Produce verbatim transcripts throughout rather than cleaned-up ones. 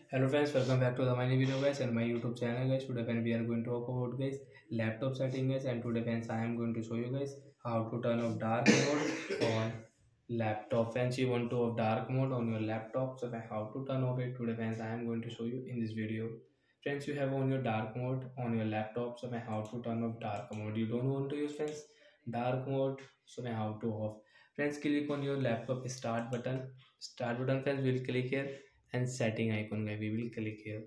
Hello friends, welcome back to the my new video guys and my YouTube channel guys. Today when we are going to talk about guys laptop setting guys, and today friends I am going to show you guys how to turn off dark mode on laptop. Friends, you want to off dark mode on your laptop, so how to turn off it today friends I am going to show you in this video. Friends, you have on your dark mode on your laptop, so how to turn off dark mode. You don't want to use friends dark mode, so how to off. Friends, click on your laptop start button. Start button friends, will click here and setting icon guys, we will click here.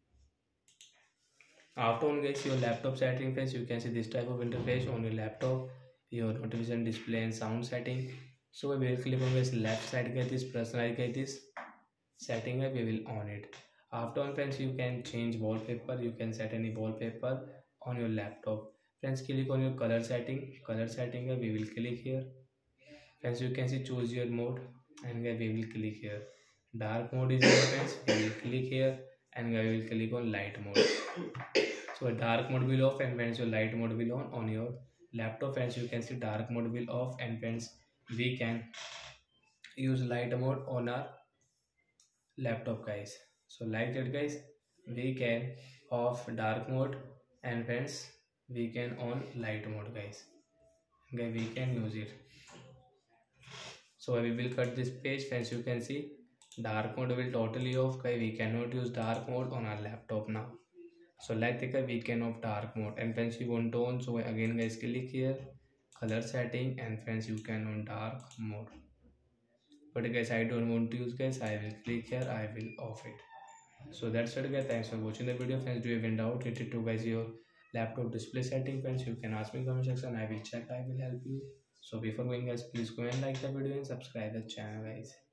After on guys your laptop setting friends, you can see this type of interface on your laptop, your notification display and sound setting. So we will click on this left side guys, this personalize guys, this setting guys, we will on it. After on friends, you can change wallpaper, you can set any wallpaper on your laptop. Friends, click on your color setting, color setting guys, we will click here. Friends, you can see choose your mode and guys, we will click here. Dark mode is here friends, we will click here and we will click on light mode. So dark mode will off and friends your light mode will on on your laptop. Friends, you can see dark mode will off and friends we can use light mode on our laptop guys. So like that guys, we can off dark mode and friends we can on light mode guys. Okay, we can use it. So we will cut this page friends, you can see dark mode will totally off guys, we cannot use dark mode on our laptop now. So like the we can off dark mode and friends you want to on, so again guys click here color setting and friends you can on dark mode. But guys I don't want to use guys, I will click here, I will off it. So that's it guys, thanks for watching the video friends. Do you have any doubt related to guys your laptop display setting friends, you can ask me in comment section, I will check, I will help you. So before going guys, please go and like the video and subscribe the channel guys.